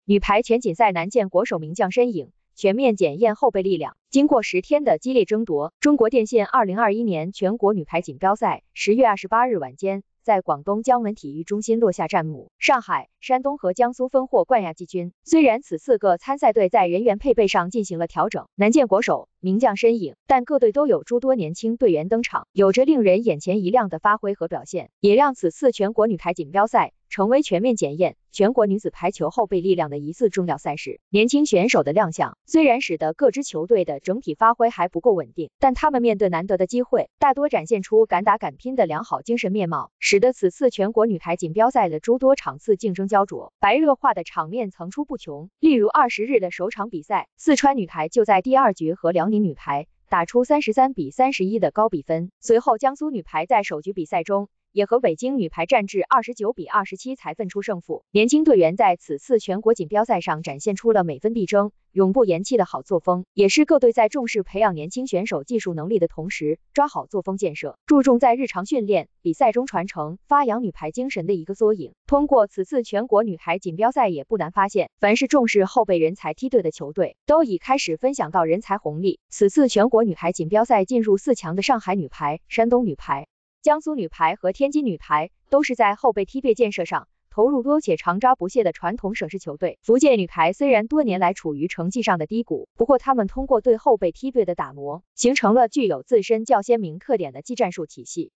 女排全锦赛男健国手名将身影，全面检验后备力量。经过10天的激烈争夺，中国电信2021年全国女排锦标赛10月28日晚间，在广东江门体育中心落下战幕。上海、山东和江苏分获冠亚季军。虽然此4个参赛队在人员配备上进行了调整，男健国手、名将身影，但各队都有诸多年轻队员登场，有着令人眼前一亮的发挥和表现，也让此次全国女排锦标赛成为全面检验全国女子排球后备力量的一次重要赛事。年轻选手的亮相，虽然使得各支球队的整体发挥还不够稳定，但他们面对难得的机会，大多展现出敢打敢拼的良好精神面貌，使得此次全国女排锦标赛的诸多场次竞争焦灼，白热化的场面层出不穷。例如20日的首场比赛，四川女排就在第2局和辽宁女排打出33-31的高比分，随后江苏女排在首局比赛中也和北京女排战至29-27才分出胜负。年轻队员在此次全国锦标赛上展现出了每分必争、永不言弃的好作风，也是各队在重视培养年轻选手技术能力的同时，抓好作风建设，注重在日常训练、比赛中传承、发扬女排精神的一个缩影。通过此次全国女排锦标赛，也不难发现，凡是重视后备人才梯队的球队，都已开始分享到人才红利。此次全国女排锦标赛进入4强的上海女排、山东女排、江苏女排和天津女排都是在后备梯队建设上投入多且常抓不懈的传统省市球队。福建女排虽然多年来处于成绩上的低谷，不过他们通过对后备梯队的打磨，形成了具有自身较鲜明特点的技战术体系。